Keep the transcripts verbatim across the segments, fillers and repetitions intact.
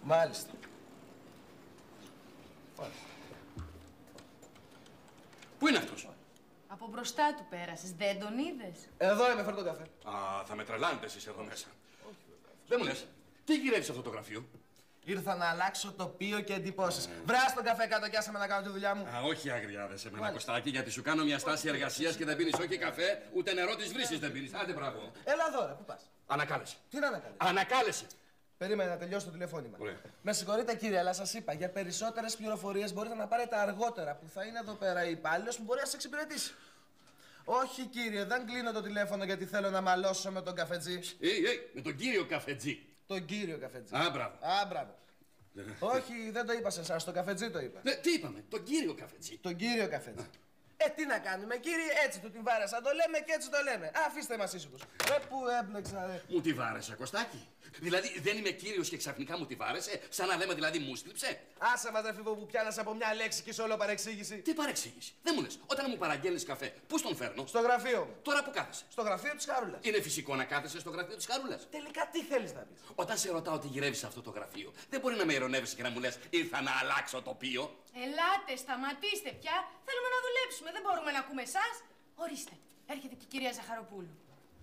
Μάλιστα. Πού είναι αυτός? Από μπροστά του πέρασες, δεν τον είδες? Εδώ είμαι, φέρ τον καφέ. Α, θα με τρελάνετε εσείς εδώ μέσα. Όχι, δεν μου λες, τι γυρεύεις αυτό το γραφείο? Ήρθα να αλλάξω τοπίο και εντυπώσεις. Βράς τον καφέ κάτω κι άσε με να κάνω τη δουλειά μου. Α, όχι αγριάδες εμένα, Κωστάκη, γιατί σου κάνω μια στάση εργασίας και δεν πίνεις όχι καφέ, ούτε νερό της βρύσης δεν πίνεις. Άντε, μπράβο. Έλα εδώ, ρε, πού πας? Ανακάλεσε. Τι να ανακάλεσε? Ανακάλεσε. Περίμενε να τελειώσει το τηλεφώνημα. Ωραία. Με συγχωρείτε κύριε, αλλά σας είπα για περισσότερες πληροφορίες μπορείτε να πάρετε αργότερα που θα είναι εδώ πέρα η υπάλληλος που μπορεί να σας εξυπηρετήσει. Όχι κύριε, δεν κλείνω το τηλέφωνο γιατί θέλω να μαλώσω με τον καφετζή. Ε, ε, με τον κύριο καφετζή. Τον κύριο καφετζή. Α, μπράβο. Α, μπράβο. Όχι, δεν το είπα σε εσάς, τον καφετζή το είπα. Ναι, τι είπαμε, τον κύριο καφετζή. Τον κύριο καφετζή. Ε, τι να κάνουμε, κύριε, έτσι του την βάρασα. Το λέμε και έτσι το λέμε. Αφήστε μας ήσυχους. Ρε που έμπλεξα, ρε. Μου τη βάρεσα, Κωστάκη. Δηλαδή δεν είμαι κύριος και ξαφνικά μου τη βάρεσε, σαν να λέμε δηλαδή μου στύψε. Άσε μας, ρε φίβο, που πιάνας από μια λέξη και σε όλο παρεξήγηση. Τι παρεξήγηση. Δεν μου λες, όταν μου παραγγέλνεις καφέ, πού στον φέρνω? Στο γραφείο μου. Τώρα που κάθεσαι? Στο γραφείο της Χαρούλας. Είναι φυσικό να κάθεσαι στο γραφείο της Χαρούλας. Τελικά τι θέλεις να πεις? Όταν σε ρωτάω τι γυρεύεις σε αυτό το γραφείο, δεν μπορεί να με ειρωνεύεσαι και να μου λες ήρθα να αλλάξω τοπίο. Ελάτε, σταματήστε πια. Θέλουμε να δουλέψουμε, δεν μπορούμε να ακούμε εσάς. Ορίστε, έρχεται και η κυρία Ζαχαροπούλου.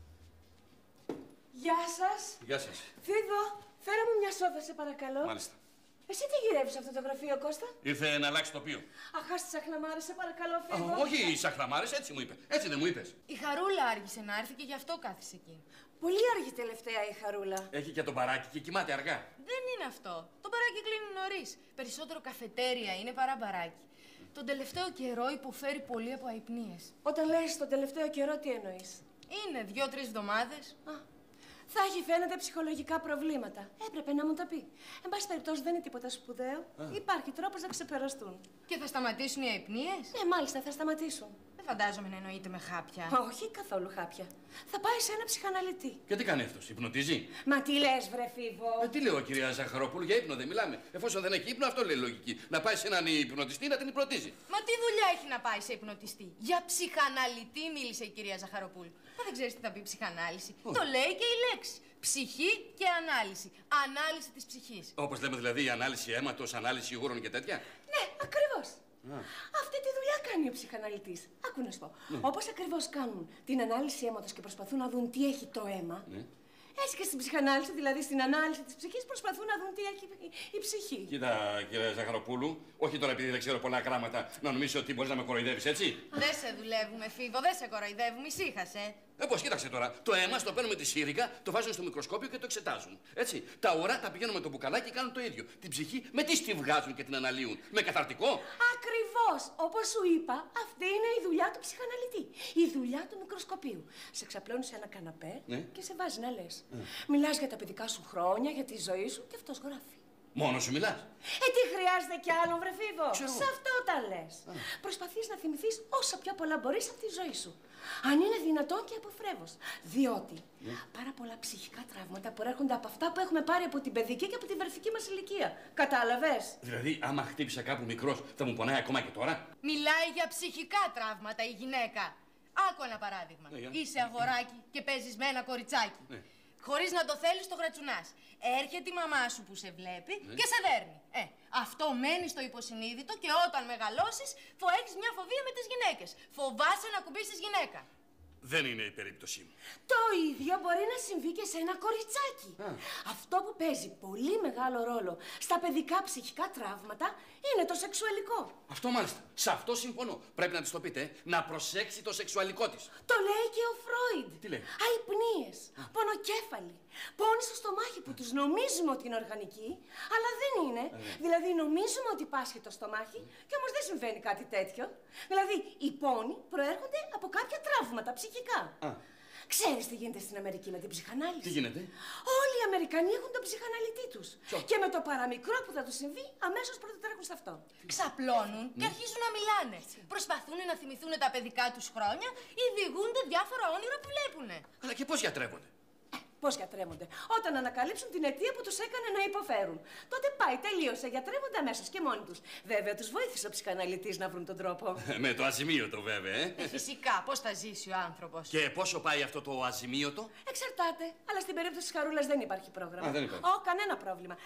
Γεια σας. Γεια σας. Φίβο, φέρε μου μια σόφα, σε παρακαλώ. Μάλιστα. Εσύ τι γυρεύεις σε αυτό το γραφείο, Κώστα? Ήρθε να αλλάξει τοπίο. Αχ, ας τις αχλαμάρες, σε παρακαλώ, Φίβο. Α, όχι, οι σαχλαμάρες, έτσι μου είπε. Έτσι δεν μου είπες. Η Χαρούλα άργησε να έρθει και γι' αυτό κάθισε εκεί. Πολύ αργή τελευταία η Χαρούλα. Έχει και τον μπαράκι και κοιμάται αργά. Δεν είναι αυτό. Το μπαράκι κλείνει νωρίς. Περισσότερο καφετέρια είναι παρά μπαράκι. Τον τελευταίο καιρό υποφέρει πολύ από αϊπνίες. Όταν λες τον τελευταίο καιρό, τι εννοείς? Είναι δύο-τρεις εβδομάδες. Α, θα έχει φαίνεται ψυχολογικά προβλήματα. Έπρεπε να μου το πει. Εν πάση περιπτώσει δεν είναι τίποτα σπουδαίο. Α. Υπάρχει τρόπος να ξεπεραστούν. Και θα σταματήσουν οι αϊπνίες? Ναι, μάλιστα θα σταματήσουν. Δεν φαντάζομαι να εννοείται με χάπια. Όχι, καθόλου χάπια. Θα πάει σε ένα ψυχαναλυτή. Και τι κάνει αυτός, υπνοτίζει? Μα τι λες, βρε Φίβο? Ε, τι λέω, κυρία Ζαχαροπούλου, για ύπνο δεν μιλάμε. Εφόσον δεν έχει ύπνο, αυτό λέει λογική. Να πάει σε έναν υπνοτιστή να την υπνοτίζει. Μα τι δουλειά έχει να πάει σε υπνοτιστή? Για ψυχαναλυτή μίλησε η κυρία Ζαχαροπούλου. Μα δεν ξέρεις τι θα πει ψυχανάλυση. Oh. Το λέει και η λέξη. Ψυχή και ανάλυση. Ανάλυση της ψυχής. Όπως λέμε δηλαδή η ανάλυση αίματος, ανάλυση γούρων και τέτοια. Ναι, ακριβώς. Ah. Αυτή τη δουλειά κάνει ο ψυχαναλυτής. Άκου να σου πω. Ναι. Όπως ακριβώς κάνουν την ανάλυση αίματος και προσπαθούν να δουν τι έχει το αίμα. Ναι. Έτσι και στην ψυχανάλυση, δηλαδή στην ανάλυση της ψυχής, προσπαθούν να δουν τι έχει η ψυχή. Κοίτα, κύριε Ζαχαροπούλου, όχι τώρα επειδή δεν ξέρω πολλά γράμματα να νομίζεις ότι μπορείς να με κοροϊδεύεις, έτσι. Δεν σε δουλεύουμε, Φίβο, δεν σε κοροϊδεύουμε, ησύχασε. Ε, πώς, κοίταξε τώρα. Το αίμα στο παίρνουμε τη σύριγγα, το βάζουν στο μικροσκόπιο και το εξετάζουν. Έτσι. Τα ουρά τα πηγαίνουν με το μπουκαλάκι και κάνουν το ίδιο. Την ψυχή με τι τη βγάζουν και την αναλύουν? Με καθαρτικό. Ακριβώς. Όπως σου είπα, αυτή είναι η δουλειά του ψυχαναλυτή. Η δουλειά του μικροσκοπίου. Σε ξαπλώνει σε ένα καναπέ ναι. και σε βάζει να λες. Mm. Μιλάς για τα παιδικά σου χρόνια, για τη ζωή σου και αυτός γράφει. Μόνο σου μιλάς? Ε, τι χρειάζεται κι άλλο, βρε Φίβο? Σε αυτό τα λες. Ah. Προσπαθείς να θυμηθείς όσα πιο πολλά μπορείς από τη ζωή σου. Αν είναι δυνατόν και από φρέβος. Διότι yeah. πάρα πολλά ψυχικά τραύματα προέρχονται από αυτά που έχουμε πάρει από την παιδική και από τη βερθική μας ηλικία. Κατάλαβες? Δηλαδή, άμα χτύπησα κάπου μικρός, θα μου πονάει ακόμα και τώρα? Μιλάει για ψυχικά τραύματα η γυναίκα. Άκου ένα παράδειγμα. Yeah. Είσαι αγοράκι και παίζεις με ένα κοριτσάκι. Yeah. Χωρίς να το θέλεις, το γρατσουνάς. Έρχεται η μαμά σου που σε βλέπει ναι. και σε δέρνει. Ε, αυτό μένει στο υποσυνείδητο και όταν μεγαλώσεις, θα έχεις μια φοβία με τις γυναίκες. Φοβάσαι να κουμπίσεις γυναίκα. Δεν είναι η περίπτωσή μου. Το ίδιο μπορεί να συμβεί και σε ένα κοριτσάκι. Α. Αυτό που παίζει πολύ μεγάλο ρόλο στα παιδικά ψυχικά τραύματα είναι το σεξουαλικό. Αυτό μάλιστα. Σε αυτό συμφωνώ. Πρέπει να της το πείτε, να προσέξει το σεξουαλικό της. Το λέει και ο Φρόιντ. Τι λέει? Αϊπνίες, πονοκέφαλοι, πόνοι στο στομάχι που τους νομίζουμε ότι είναι οργανικοί, αλλά δεν είναι. Α. Δηλαδή νομίζουμε ότι πάσχει το στομάχι και όμως δεν συμβαίνει κάτι τέτοιο. Δηλαδή οι πόνοι προέρχονται από κάποια τραύματα ψυχικά. Α. Ξέρεις τι γίνεται στην Αμερική με την ψυχανάλυση? Τι γίνεται? Όλοι οι Αμερικανοί έχουν τον ψυχαναλυτή τους. Σο. Και με το παραμικρό που θα τους συμβεί, αμέσως πρωτοτρέχουν σε αυτό. Ξαπλώνουν και αρχίζουν να μιλάνε. Προσπαθούν να θυμηθούν τα παιδικά τους χρόνια ή διηγούνται διάφορα όνειρα που βλέπουνε. Αλλά και πώς γιατρεύονται? Πώς γιατρεύονται? Όταν ανακαλύψουν την αιτία που τους έκανε να υποφέρουν. Τότε πάει, τελείωσε. Γιατρεύονται αμέσως και μόνοι τους. Βέβαια, τους βοήθησε ο ψυχαναλυτής να βρουν τον τρόπο. Με το αζημίωτο, βέβαια, ε. ε. Φυσικά, πώς θα ζήσει ο άνθρωπος. Και πόσο πάει αυτό το αζημίωτο? Εξαρτάται. Αλλά στην περίπτωση της Χαρούλας δεν υπάρχει πρόγραμμα. Α, δεν υπάρχει. Ω, κανένα πρόβλημα.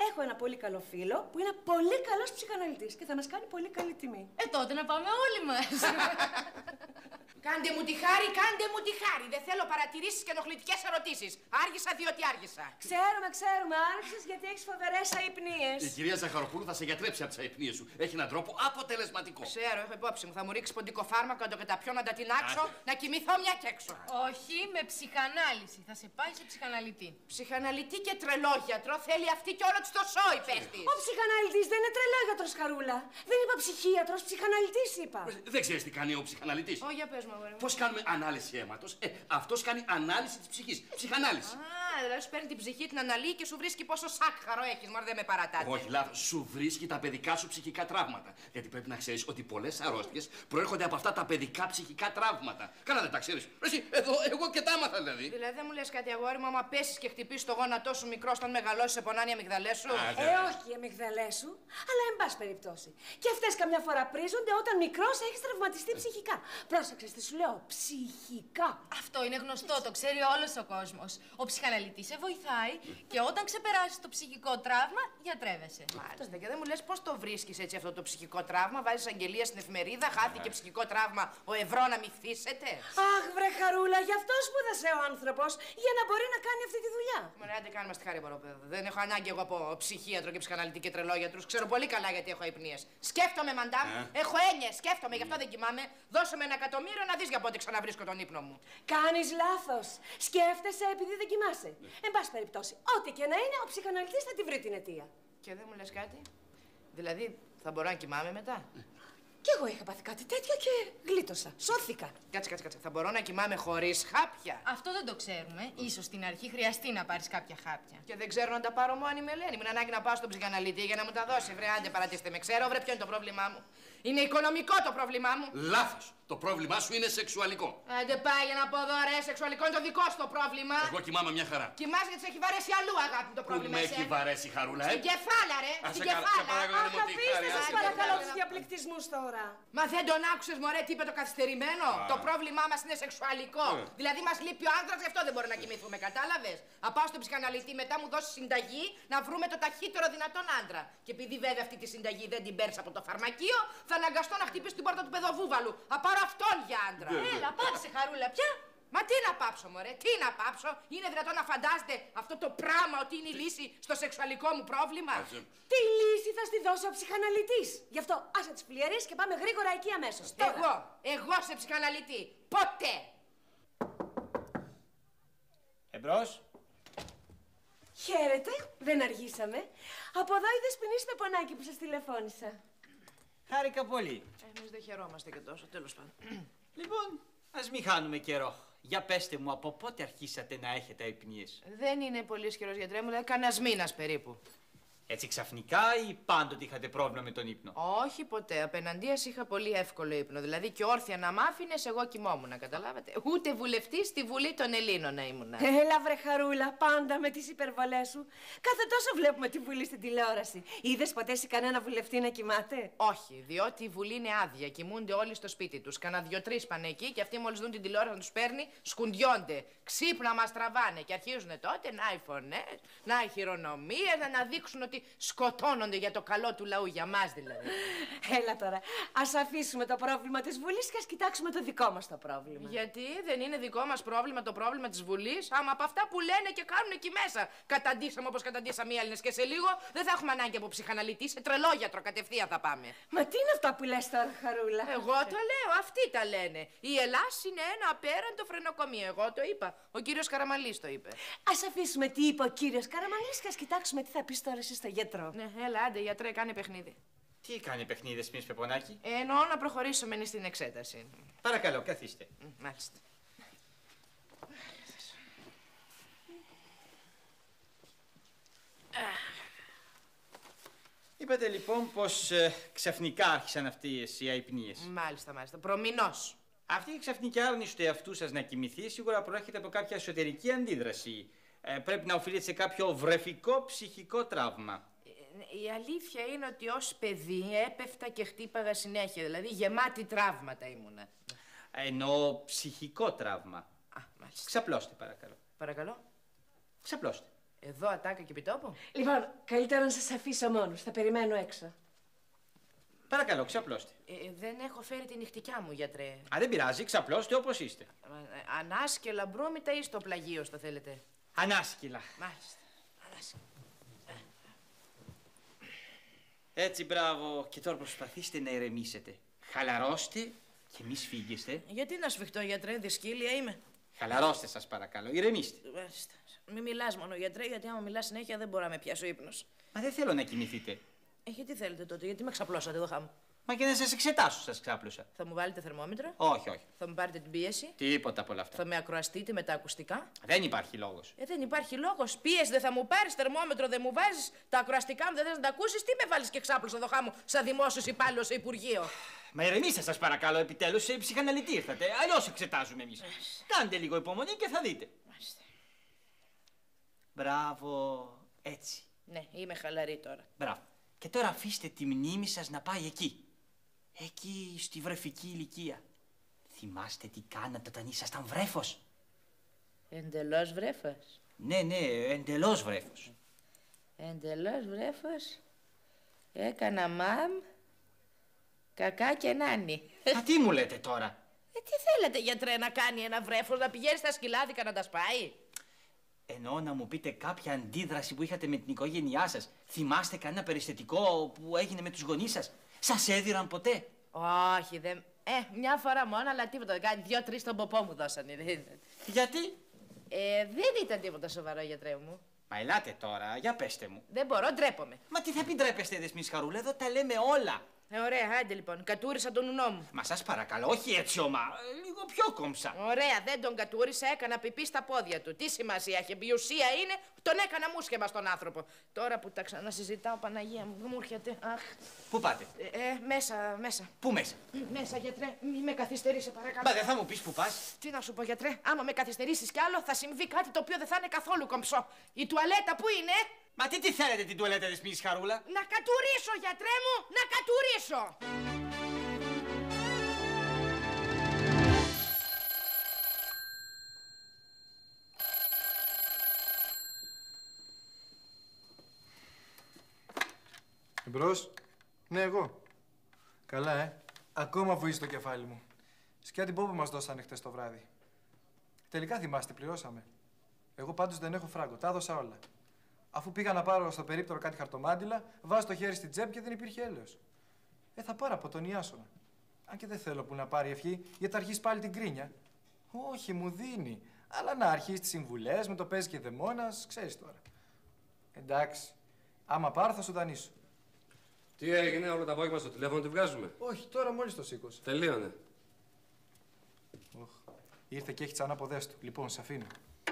Έχω ένα πολύ καλό φίλο που είναι πολύ καλός ψυχαναλυτής και θα μας κάνει πολύ καλή τιμή. Ε, τότε να πάμε όλοι μας. Κάντε μου τη χάρη, κάντε μου τη χάρη. Δεν θέλω παρατηρήσεις και ενοχλητικές ερωτήσεις. Άργησα διότι άργησα. Ξέρουμε, ξέρουμε. Άρχισες γιατί έχεις φοβερές αϊπνίες. Η κυρία Ζαχαροπούλου θα σε γιατρέψει από τις αϊπνίες σου. Έχει έναν τρόπο αποτελεσματικό. Ξέρω, έχω υπόψη μου. Θα μου ρίξει ποντικό φάρμακο, να το καταπιώ, να τα τεινάξω, να κοιμηθώ μια και έξω. Όχι, με ψυχανάλυση. Θα σε πάει σε ψυχαναλυτή. Ψυχαναλυτή και τρελόγιατρο θέλει αυτή και όλο της το σόι, πες της. Ο ψυχαναλυτής δεν είναι τρελόγιατρος, Χαρούλα. Δεν είπα ψυχίατρος, ψυχαναλυτής είπα. Δεν ξέρεις τι κάνει ο ψυχαναλυτής. Ω, για πες μου, αγόρι μου. Πώς κάνουμε ανάλυση αίματος. Ε, αυτός κάνει ανάλυση της ψυχής. Ψυχανάλυση. Α, δηλαδή σου παίρνει την ψυχή, την αναλύει και σου βρίσκει πόσο σάκχαρο έχεις. Μωρέ, δεν με παρατάτε. Όχι, λάθος. Σου βρίσκει τα παιδικά σου ψυχικά τραύματα. Γιατί πρέπει να ξέρεις ότι πολλές αρρώστιες προέρχονται από αυτά τα παιδικά ψυχικά τραύματα. Καλά δεν τα ξέρεις. Εσύ, εδώ, εγώ και τα άμαθα δηλαδή. Δηλαδή δεν μου λες κάτι, αγόρι μου, άμα πέσεις και χτυπήσεις το γόνατό σου μικρό, όταν μεγαλώσεις, σε πονάνε οι αμυγδαλές σου. Ε, όχι οι αμυγδαλές σου, αλλά εν πάση περιπτώσει. Και αυτές καμιά φορά πρίζονται όταν μικρός έχεις τραυματιστεί ψυχικά. Πρόσεξες τι σου λέω, ψυχικά. Αυτό είναι γνωστό, το ξέρει όλος ο κόσμος. Ο ψυχαναλυτής σε βοηθάει και όταν ξεπεράσεις το ψυχικό τραύμα, γιατρεύεσαι. Μάλιστα. Και δεν μου λες πώς το βρίσκεις έτσι αυτό το ψυχικό τραύμα. Βάζεις αγγελία στην εφημερίδα, χάθηκε ψυχικό τραύμα, ο ευρώ να μη φθήσετε. Αχ, βρε Χαρούλα, γι' αυτό σπούδασε ο άνθρωπος, για να μπορεί να κάνει αυτή τη δουλειά. Μωρέ, άντε κάνουμε στη χάρη, μωρόπεδο. Δεν έχω ανάγκη εγώ από ψυχίατρο και ψυχαναλυτή και τρελόγιατρους. Ξέρω πολύ καλά γιατί έχω αϊπνίες. Σκέφτομαι, μαντάμ, έχω έννοιες, σκέφτομαι, γι' αυτό δεν κοιμάμαι. Δώσε με ένα εκατομμύριο να δεις για πότε ξαναβρίσκω τον ύπνο μου. Κάνεις λάθος. Σκέφτεσαι επειδή δεν κοιμάσαι. Εν πάση περιπτώσει, ό,τι και να είναι, ο ψυχαναλυτής θα τη βρει την αιτία. Και δεν μου λες κάτι. Δηλαδή, θα μπορώ να κοιμάμαι μετά. Κι εγώ είχα πάθει κάτι τέτοιο και γλίτωσα. Σώθηκα. Κάτσε, κάτσε, κάτσε. Θα μπορώ να κοιμάμαι χωρίς χάπια. Αυτό δεν το ξέρουμε. Ίσως στην αρχή χρειαστεί να πάρεις κάποια χάπια. Και δεν ξέρω να τα πάρω μόνη με Ελένη. Μου είναι ανάγκη να πάω στον ψυχαναλυτή για να μου τα δώσει. Βρε, άντε παρατήστε με. Ξέρω, βρε, ποιο είναι το πρόβλημά μου. Είναι οικονομικό το πρόβλημά μου. Λάθος. Το πρόβλημά σου είναι σεξουαλικό. Άντε πάει για να πω εδώ, ρε, σεξουαλικό είναι το δικό σου το πρόβλημα. Εγώ κοιμάμαι μια χαρά. Κοιμάσαι γιατί σε έχει βαρέσει αλλού, αγάπη μου, το Πού πρόβλημα. με έχει βαρέσει, Χαρούλα, ε? Στην κεφάλα, ρε. Α, Στην σε καλά, σε κεφάλα. παρακαλώ, Αχ, μου τη αφήστε χάρη, σας άσε, παρακαλώ καλά. τους διαπληκτισμούς τώρα. Μα δεν τον άκουσες, μωρέ, τι είπε το καθυστερημένο. Το πρόβλημά μας είναι σεξουαλικό. Δηλαδή μας λείπει ο άντρας, γι' αυτό δεν μπορεί να κοιμηθούμε, κατάλαβες. Θα πάω στον ψυχαναλυτή, μετά μου δώσει συνταγή να βρούμε το ταχύτερο δυνατόν άντρα. Και επειδή βέβαια αυτή τη συνταγή δεν την παίρνει από το φαρμακείο, θα αναγκαστώ να χτυπήσω την πόρτα του παιδοβούβαλου. Θα πάρω αυτόν για άντρα. Έλα, πάψε, Χαρούλα, πια. Μα τι να πάψω, μωρέ, τι να πάψω. Είναι δυνατόν να φαντάζετε αυτό το πράγμα ότι είναι η λύση στο σεξουαλικό μου πρόβλημα. Τη λύση θα στη δώσει ο ψυχαναλυτής. Γι' αυτό άσε τις φλιαρίες και πάμε γρήγορα εκεί αμέσως. Τώρα. Εγώ, εγώ σε ψυχαναλυτή. Ποτέ. Εμπρός. Χαίρετε, δεν αργήσαμε. Από εδώ η Δεσποινή Πεπονάκη που σας τηλεφώνησα. Χάρηκα πολύ. Εμείς δεν χαιρόμαστε και τόσο, τέλος πάντων. Λοιπόν, ας μην χάνουμε καιρό. Για πέστε μου, από πότε αρχίσατε να έχετε αϊπνίες? Δεν είναι πολύ ισχυρός, γιατρέ μου, δηλαδή κανένας μήνας περίπου. Έτσι ξαφνικά ή πάντοτε είχατε πρόβλημα με τον ύπνο? Όχι ποτέ. Απέναντίας είχα πολύ εύκολο ύπνο. Δηλαδή και όρθια να μ' άφηνες, εγώ κοιμόμουν, καταλάβατε. Ούτε βουλευτής στη Βουλή των Ελλήνων να ήμουνα. Έλα βρε Χαρούλα, πάντα με τις υπερβολές σου. Κάθε τόσο βλέπουμε τη Βουλή στην τηλεόραση. Είδες ποτέ εσύ κανένα βουλευτή να κοιμάται? Όχι, διότι η Βουλή είναι άδεια. Κοιμούνται όλοι στο σπίτι τους. Κάνα δυο-τρεις πάνε εκεί και αυτοί μόλις δουν την τηλεόραση να τους παίρνει, σκουντιόνται. Ξύπνα μας τραβάνε και αρχίζουν τότε να οι φωνές, να οι χειρονομίες, να αναδείξουν ότι σκοτώνονται για το καλό του λαού, για μας δηλαδή. Έλα τώρα, ας αφήσουμε το πρόβλημα της Βουλής και ας κοιτάξουμε το δικό μας το πρόβλημα. Γιατί δεν είναι δικό μας πρόβλημα το πρόβλημα της Βουλής, άμα από αυτά που λένε και κάνουν εκεί μέσα. Καταντήσαμε όπως καταντήσαμε οι Έλληνες και σε λίγο δεν θα έχουμε ανάγκη από ψυχαναλυτή, σε τρελόγιατρο κατευθείαν θα πάμε. Μα τι είναι αυτά που λες τώρα, Χαρούλα? Εγώ το λέω, αυτοί τα λένε. Η Ελλάς είναι ένα απέραντο φρενοκομείο. Εγώ το είπα. Ο κύριος Καραμαλής το είπε. Ας αφήσουμε τι είπε ο κύριος Καραμαλής και ας κοιτάξουμε τι θα πεις τώρα εσύ στο γιατρό. Ναι, έλα, άντε, γιατρέ, κάνε παιχνίδι. Τι κάνει παιχνίδες, Δεσποινή Πεπονάκη? Ε, εννοώ να προχωρήσουμε στην εξέταση. Παρακαλώ, καθίστε. Μ, Μάλιστα. Είπατε λοιπόν πως ε, ξαφνικά άρχισαν αυτές οι αϊπνίες. Μάλιστα, μάλιστα. Προμηνώς. Αυτή η ξαφνική άρνηση του εαυτού σας να κοιμηθεί σίγουρα προέρχεται από κάποια εσωτερική αντίδραση. Ε, πρέπει να οφείλεται σε κάποιο βρεφικό ψυχικό τραύμα. Η αλήθεια είναι ότι ως παιδί έπεφτα και χτύπαγα συνέχεια. Δηλαδή γεμάτη τραύματα ήμουνα. Εννοώ ψυχικό τραύμα. Α, μάλιστα. Ξαπλώστε παρακαλώ. Παρακαλώ. Ξαπλώστε. Εδώ ατάκα και επιτόπου. Λοιπόν, καλύτερα να σας αφήσω μόνους. Θα περιμένω έξω. Παρακαλώ, ξαπλώστε. Ε, δεν έχω φέρει τη νυχτικιά μου, γιατρέ. Α, δεν πειράζει, ξαπλώστε όπως είστε. Ε, ανάσκελα μπρόμητα ή στο πλαγίο, στο θέλετε. Ανάσκυλα. Μάλιστα. Ανάσκελα. Έτσι, μπράβο. Και τώρα προσπαθήστε να ηρεμήσετε. Χαλαρώστε και μη σφίγγεστε. Γιατί να σφιχτώ, γιατρέ, δυσκύλια είμαι. Χαλαρώστε σας παρακαλώ, ηρεμήστε. Μάλιστα. Μην μιλάς μόνο, γιατρέ, γιατί άμα μιλάς συνέχεια δεν μπορώ να με πιάσω ύπνος. Μα δεν θέλω να κοιμηθείτε. Ε, γιατί θέλετε τότε, γιατί με ξαπλώσατε εδώ χάμω. Μα και να σας εξετάσω σας ξάπλωσα. Θα μου βάλετε θερμόμετρο. Όχι, όχι. Θα μου πάρετε την πίεση. Τίποτα από όλα αυτά. Θα με ακροαστείτε με τα ακουστικά. Δεν υπάρχει λόγος. Ε, δεν υπάρχει λόγος. Πίεση δεν θα μου πάρεις, θερμόμετρο δεν μου βάζεις. Τα ακροαστικά μου δεν θες να τα ακούσεις. Τι με βάλεις και ξάπλωσα εδώ χάμω σαν δημόσιος υπάλληλος σε Υπουργείο. Μα ηρεμήστε σας παρακαλώ, επιτέλους σε ψυχαναλυτή ήρθατε. Αλλιώς εξετάζουμε εμείς. Κάντε λίγο υπομονή και θα δείτε. Μάλιστα. Μπράβο. Έτσι. Ναι, είμαι χαλαρή τώρα. Μπράβο. Και τώρα αφήστε τη μνήμη σας να πάει εκεί. Εκεί στη βρεφική ηλικία. Θυμάστε τι κάνατε όταν ήσασταν βρέφος. Εντελώς βρέφος. Ναι, ναι, εντελώς βρέφος. Εντελώς βρέφος. Έκανα μαμ. Κακά και νάνι. Μα τι μου λέτε τώρα. Ε, τι θέλετε, γιατρέ, να κάνει ένα βρέφος, να πηγαίνει στα σκυλάδικα να τα σπάει. Εννοώ να μου πείτε κάποια αντίδραση που είχατε με την οικογένειά σας. Θυμάστε κανένα περιστατικό που έγινε με τους γονείς σας. Σας έδιραν ποτέ. Όχι, δεν... Ε, μια φορά μόνο, αλλά τίποτα δεν κάνει. Δυο-τρεις στον ποπό μου δώσανε. Γιατί? Ε, δεν ήταν τίποτα σοβαρό, γιατρέ μου. Μα ελάτε τώρα, για πέστε μου. Δεν μπορώ, ντρέπομαι. Μα τι θα πει ντρέπεστε, δεσμής Χαρούλα, εδώ τα λέμε όλα. Ε, ωραία, άντε λοιπόν, κατούρισα τον ουνό μου. Μα σας παρακαλώ, όχι έτσι ομά, λίγο πιο κόμψα. Ωραία, δεν τον κατούρισα, έκανα πιπί στα πόδια του. Τι σημασία έχει, η ουσία είναι, τον έκανα μουσχεμα στον άνθρωπο. Τώρα που τα ξανασυζητάω, Παναγία μου, μου έρχεται. Αχ. Πού πάτε? Ε, ε, μέσα, μέσα. Πού μέσα? Μέσα, γιατρέ, μη με καθυστερήσει, παρακαλώ. Μα δεν θα μου πεις που πας. Τι να σου πω, γιατρέ, άμα με καθυστερήσεις κι άλλο, θα συμβεί κάτι το οποίο δεν θα είναι καθόλου κομψό. Η τουαλέτα πού είναι? Μα τι τι θέλετε την τουαλέτα της μης Χαρούλα? Να κατουρίσω, γιατρέ μου, να κατουρίσω. Εμπρός. Ναι, εγώ. Καλά, ε. Ακόμα βουίζει το κεφάλι μου. Σκιά την πόπο μας δώσανε χτες το βράδυ. Τελικά θυμάστε, πληρώσαμε. Εγώ πάντως δεν έχω φράγκο, τα έδωσα όλα. Αφού πήγα να πάρω στο περίπτερο κάτι χαρτομάντιλα, βάζω το χέρι στην τσέπη και δεν υπήρχε έλεος. Ε, θα πάρω από τον Ιάσονα. Αν και δεν θέλω που να πάρει ευχή, γιατί θα αρχίσει πάλι την κρίνια. Όχι, μου δίνει. Αλλά να αρχίσει τις συμβουλές, με το παίζει και δαιμόνας, ξέρεις τώρα. Εντάξει. Άμα πάρω, θα σου δανείσω. Τι έγινε, όλο το απόγευμα στο τηλέφωνο τη βγάζουμε? Όχι, τώρα μόλις το σήκωσε. Τελείωνε. Οχ. Ήρθε και έχει τις ανάποδες του. Λοιπόν, σ' αφήνω.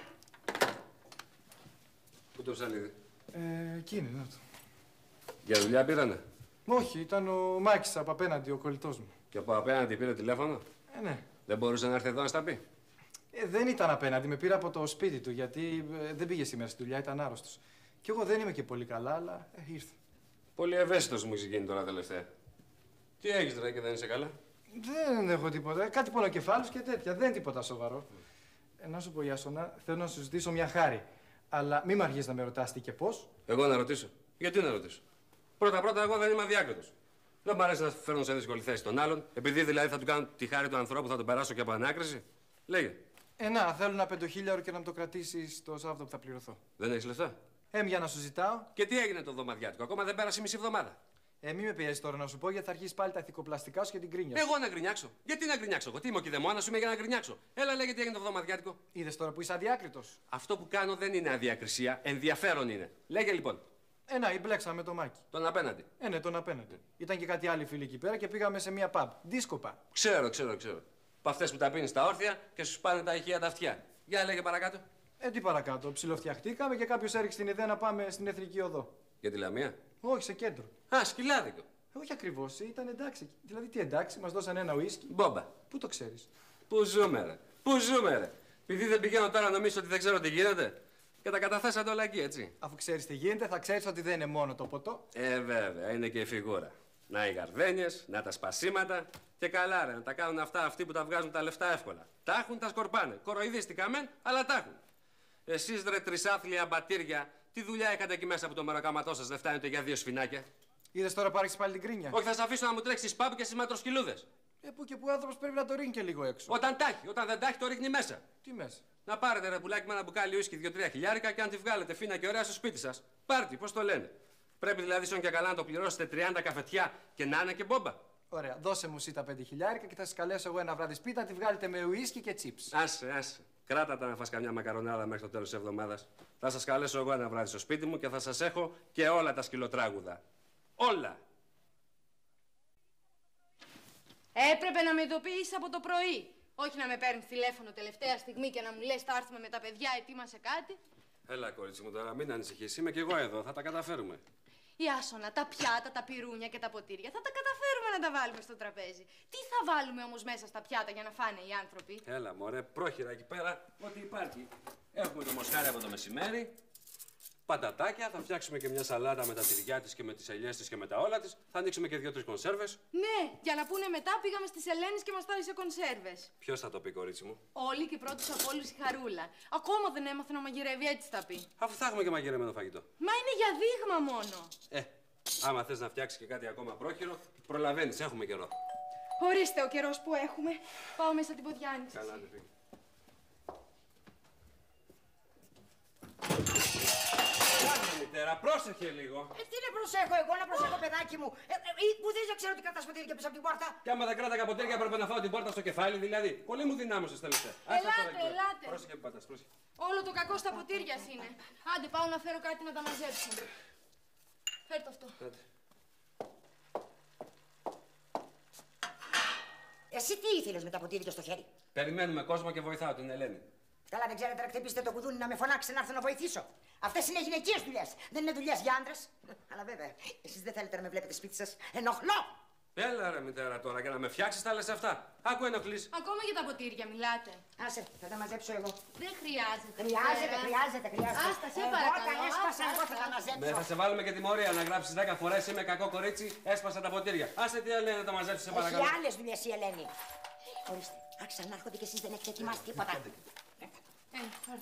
Πού το ψαλίδι? Ε, εκείνη, να το. Για δουλειά πήρανε? Όχι, ήταν ο Μάκης από απέναντι, ο κολλητός μου. Και από απέναντι πήρε τηλέφωνο? Ε, ναι. Δεν μπορούσε να έρθει εδώ να στα πει? Ε, δεν ήταν απέναντι, με πήρε από το σπίτι του, γιατί ε, δεν πήγε σήμερα στη δουλειά, ήταν άρρωστος. Κι εγώ δεν είμαι και πολύ καλά, αλλά ε, ήρθε. Πολύ ευαίσθητος μου έχει γίνει τώρα τελευταία. Τι έχεις ρε και δεν είσαι καλά? Δεν έχω τίποτα. Κάτι πονοκεφάλους και τέτοια. Δεν είναι τίποτα σοβαρό. Ε, να σου πω, Ιάσονα, θέλω να σου ζητήσω μια χάρη. Αλλά μην μ' αργείς να με ρωτάς τι και πώς. Εγώ να ρωτήσω? Γιατί να ρωτήσω? Πρώτα-πρώτα, εγώ δεν είμαι αδιάκριτος. Δεν μου αρέσει να φέρνω σε δύσκολη θέση τον άλλον, επειδή δηλαδή θα του κάνω τη χάρη του ανθρώπου, θα τον περάσω και από ανάκριση. Λέγε. Ε, να, θέλω ένα πεντοχίλιαρο και να μου το κρατήσεις το Σάββατο που θα πληρωθώ. Δεν έχεις λεφτά? Ε, για να σου ζητάω. Και τι έγινε το εβδομαδιάτικο, ακόμα δεν πέρασε μισή εβδομάδα. Ε, μην με πιέζεις τώρα να σου πω, γιατί θα αρχίσει πάλι τα ηθικοπλαστικά σου και την κρίνια σου. Εγώ να γκρινιάξω? Γιατί να γκρινιάξω? Εγώ τι είμαι ο κηδεμόνας σου, είμαι για να γκρινιάξω. Έλα, λέγε τι έγινε το εβδομαδιάτικο. Είδες τώρα που είσαι αδιάκριτος. Αυτό που κάνω δεν είναι αδιακρισία, ενδιαφέρον είναι. Λέγε λοιπόν. Ε, να, μπλέξαμε με το Μάκη. Τον απέναντι. Ε, ναι, τον απέναντι. Ήταν και κάτι άλλοι φίλοι εκεί πέρα και πήγαμε σε μια pub. Disco pub. Ξέρω, ξέρω, ξέρω. Από αυτές που τα πίνεις στα όρθια και σου πάνε τα ηχεία τα αυτιά. Για λέγε παρακάτω. Ε, τι παρακάτω. Ψιλοφτιαχτήκαμε και κάποιος έριξε την ιδέα να πάμε στην Εθνική Οδό. Για τη Λαμία? Όχι, σε κέντρο. Α, σκυλάδικο. Ε, όχι ακριβώς, ήταν εντάξει. Δηλαδή, τι εντάξει, μας δώσανε ένα ουίσκι. Μπόμπα. Πού το ξέρεις? Πού ζούμε, ρε. Πού ζούμε, ρε. Επειδή δεν πηγαίνω τώρα νομίζω ότι δεν ξέρω τι γίνεται. Και τα καταθέσατε όλα εκεί, έτσι. Αφού ξέρεις τι γίνεται, θα ξέρεις ότι δεν είναι μόνο το ποτό. Ε, βέβαια, είναι και η φιγούρα. Να οι γαρδένιες, να τα σπασίματα. Και καλά, ρε, να τα κάνουν αυτά αυτοί που τα βγάζουν τα λεφτά εύκολα. Τα έχουν, τα σκορπάνε. Κοροϊδίστηκα μεν, αλλά τα έχουν. Εσείς ρε τρισάθλια μπατήρια, Τι δουλειά έκατε εκεί μέσα που το μεροκάματό σας δεν φτάνετε για δύο σφινάκια. Είδες τώρα που άρχισε πάλι την κρίνια. Όχι, θα σας αφήσω να μου τρέξει στις πάμπου και στις ματροσκυλούδες. Ε, που και που ο άνθρωπος πρέπει να το ρίχνει και λίγο έξω. Όταν τάχει, όταν δεν τάχει, το ρίχνει μέσα. Τι μέσα. Να πάρετε ρε πουλάκι με ένα μπουκάλι ουίσκι δύο-τρία χιλιάρικα και αν τη βγάλετε φίνα και ωραία στο σπίτι σας. Πάρτι, πώς το λένε. Πρέπει δηλαδή σον και καλά να το πληρώσετε τριάντα καφετιά και να είναι και μπόμπα. Ωραία, δώσε μου εσύ τα πέντε χιλιάρικα και θα σας καλέσω εγώ ένα βράδυ σπίτι να τη βγάλετε με ουίσκι και τσίπς. Άσε, άσε. Κράτα τα να φας καμιά μακαρονάδα μέχρι το τέλος της εβδομάδας. Θα σας καλέσω εγώ ένα βράδυ στο σπίτι μου και θα σας έχω και όλα τα σκυλοτράγουδα. Όλα. Έπρεπε να με ειδοποιήσεις από το πρωί. Όχι να με παίρνεις τηλέφωνο τελευταία στιγμή και να μου λες θα έρθουμε με τα παιδιά, ετοίμασε κάτι. Έλα, κορίτσι μου, τώρα μην ανησυχείς. Είμαι κι εγώ εδώ, θα τα καταφέρουμε. Η Άσονα, τα πιάτα, τα πυρούνια και τα ποτήρια θα τα καταφέρουμε να τα βάλουμε στο τραπέζι. Τι θα βάλουμε όμως μέσα στα πιάτα για να φάνε οι άνθρωποι. Έλα, μωρέ, πρόχειρα εκεί πέρα, ό,τι υπάρχει. Έχουμε το μοσχάρι από το μεσημέρι, πατατάκια, θα φτιάξουμε και μια σαλάτα με τα τυριά της και με τις ελιές της και με τα όλα της. Θα ανοίξουμε και δύο-τρεις κονσέρβες. Ναι, για να πούνε μετά πήγαμε στις Ελένης και μας τάρισε κονσέρβες. Ποιος θα το πει, κορίτσι μου. Όλοι και πρώτους από όλους η Χαρούλα. Ακόμα δεν έμαθε να μαγειρεύει, έτσι θα πει. Αφού θα έχουμε και μαγειρεμένο φαγητό. Μα είναι για δείγμα μόνο. Ε, άμα θες να φτιάξεις και κάτι ακόμα πρόχειρο, προλαβαίνεις, έχουμε καιρό. Ορίστε ο καιρός που έχουμε. Πάω μέσα την ποδιά άνοιξε. Καλά, δεν φύγει. Μητέρα, πρόσεχε λίγο. Ε, τι να προσέχω εγώ, να προσέχω παιδάκι μου. Ε, ε, ή που δεν ξέρω τι κρατάς ποτήρια πίσω από την πόρτα. Και άμα δεν κράταγα ποτήρια έπρεπε να φάω την πόρτα στο κεφάλι, δηλαδή. Πολύ μου δυνάμωσες τελευταία. Ελάτε, ελάτε. Πρόσεχε που πατάς, πρόσεχε. Όλο το κακό στα ποτήρια είναι. Άντε πάω να φέρω κάτι να τα μαζέψω. Φέρ' το αυτό. Άντε. Εσύ τι ήθελες με τα ποτήρια στο χέρι. Περιμένουμε κόσμο και βοηθάω την Ελένη. Καλά, δεν ξέρετε να χτυπήσετε το κουδούνι να με φωνάξετε να έρθω να βοηθήσω. Αυτές είναι γυναικείες δουλειές. Δεν είναι δουλειές για άντρες. Αλλά βέβαια, εσείς δεν θέλετε να με βλέπετε σπίτι σας. Ενοχλώ! Έλα ρε μητέρα τώρα, για να με φτιάξεις τα λες αυτά. Άκου ενοχλείς. Ακόμα για τα ποτήρια μιλάτε. Άσε, θα τα μαζέψω εγώ. Δεν χρειάζεται. Χρειάζεται, χρειάζεται, χρειάζεται. Άστα, σε εγώ παρακαλώ. τα έσπασα, άστα, εγώ θα άστα. τα μαζέψω. Ναι, θα σε βάλουμε και τιμωρία να γράψεις δέκα φορές. Είμαι κακό κορίτσι, έσπασα τα ποτήρια. Άσε τι Ελένη να τα μαζέψεις, σε παρακαλώ. Έχει άλλες δουλειές η Ελένη. Ορίστε, άρχισαν να έρχονται και εσείς δεν έχετε ετοιμάσει τίποτα. Ε, πάρτε.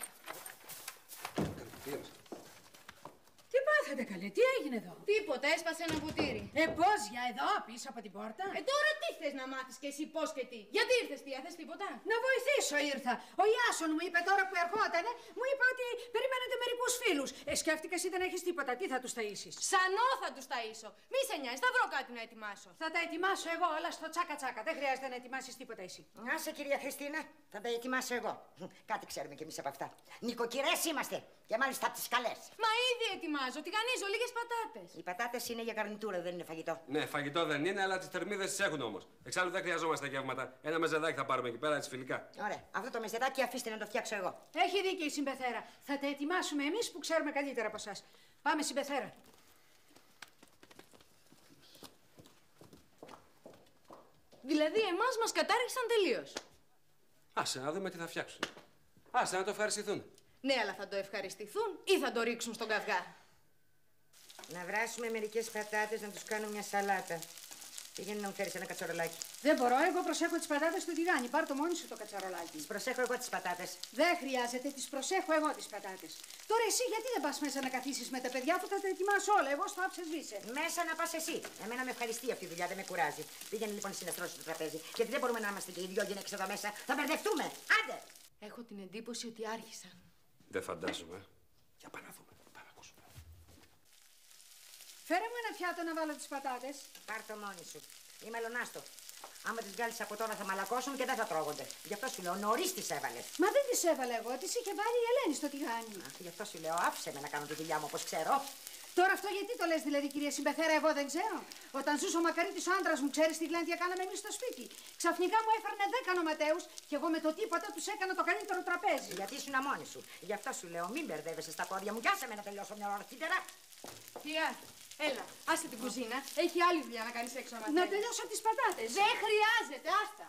Τι πάθατε καλέ, τι έγινε εδώ. Τίποτα, έσπασε ένα ποτήρι. Ε, πώς, για εδώ, πίσω από την πόρτα. Ε, τώρα τι θες να μάθεις κι εσύ πώς και τι. Γιατί ήρθες, τι, θες τίποτα. Να βοηθήσω ήρθα. Ο Ιάσον μου είπε τώρα που ερχότανε, μου είπε ότι περιμένετε μερικούς φίλους. Ε, σκέφτηκα εσύ δεν έχεις τίποτα, τι θα τους ταΐσεις. Σανό θα τους ταΐσω. Μη σε νοιάζεις, θα βρω κάτι να ετοιμάσω. Θα τα ετοιμάσω εγώ όλα στο τσάκα τσάκα, δεν χρειάζεται να ετοιμάσεις τίποτα εσύ. Άσε κυρία Χριστίνα, θα τα ετοιμάσω εγώ. Κάτι ξέρουμε κι εμείς από αυτά. Νοικοκυρές είμαστε και μάλιστα από τις καλές. Μα ήδη ετοιμάζω, τηγανίζω λίγες πατάτες. Οι πατάτες είναι για γαρνιτούρα, δεν είναι φαγητό. Ναι, φαγητό δεν είναι, αλλά τις θερμίδες τις έχουν όμως. Εξάλλου δεν χρειαζόμαστε γεύματα. Ένα μεζεδάκι θα πάρουμε εκεί πέρα, έτσι φιλικά. Ωραία, αυτό το μεζεδάκι αφήστε να το φτιάξω εγώ. Έχει δίκιο η Συμπεθέρα. Θα τα ετοιμάσουμε εμείς που ξέρουμε καλύτερα από εσάς. Πάμε Συμπεθέρα. Δηλαδή εμάς μας κατάργησαν τελείως. Άσε να δούμε τι θα φτιάξουν. Άσε να το ευχαριστηθούν. Ναι, αλλά θα το ευχαριστηθούν ή θα το ρίξουν στον καυγά. Να βράσουμε μερικές πατάτες να τους κάνω μια σαλάτα. Πήγαινε να μου φέρεις ένα κατσαρολάκι. Δεν μπορώ, εγώ προσέχω τις πατάτες του τηγάνι. Πάρ' το μόνη σου το κατσαρολάκι. Τις προσέχω εγώ τις πατάτες. Δεν χρειάζεται, τις προσέχω εγώ τις πατάτες. Τώρα εσύ γιατί δεν πας μέσα να καθίσεις με τα παιδιά αφού θα τα ετοιμάσω όλα. Εγώ στο άψε σβήσε. Μέσα να πας εσύ. Εμένα με ευχαριστεί αυτή η δουλειά, δεν με κουράζει. Πήγαινε λοιπόν εσύ να στρώσεις το τραπέζι. Γιατί δεν μπορούμε να είμαστε και οι δυο γυναίκες εδώ μέσα. Θα μπερδευτούμε. Άντε! Έχω την εντύπωση ότι άρχισαν. Δεν φαντάζομαι. Για πάμε να δούμε. Πάμε να ακούσουμε. Φέρε μου ένα πιάτο να βάλω τις πατάτες. Πάρ' το μόνη σου. Ή μελονάστο. Άμα τις βγάλεις από τώρα θα μαλακώσουν και δεν θα τρώγονται. Γι' αυτό σου λέω νωρίς τις έβαλες. Μα δεν τις έβαλα εγώ, τις είχε βάλει η Ελένη στο τηγάνι. Αχ, γι' αυτό σου λέω άφησε με να κάνω τη δουλειά μου όπως ξέρω. Τώρα αυτό γιατί το λες δηλαδή, κυρία Συμπεθέρα, εγώ δεν ξέρω. Όταν ζούσε ο Μακαρίτης ο άντρας μου, ξέρεις τι γλέντια κάναμε εμείς στο σπίτι. Ξαφνικά μου έφερνε δέκα νοματέους και εγώ με το τίποτα τους έκανα το καλύτερο τραπέζι. Γιατί ήσουν μόνη σου. Γι' αυτό σου λέω μην μπερδεύεσαι στα πόδια μου. Κι άσε με να τελειώσω μια ώρα αρχίτερα. Θεία, έλα, άσε την κουζίνα. Έχει άλλη δουλειά να κάνεις έξω να Να τελειώσω τις πατάτες. Δεν χρειάζεται, άστα.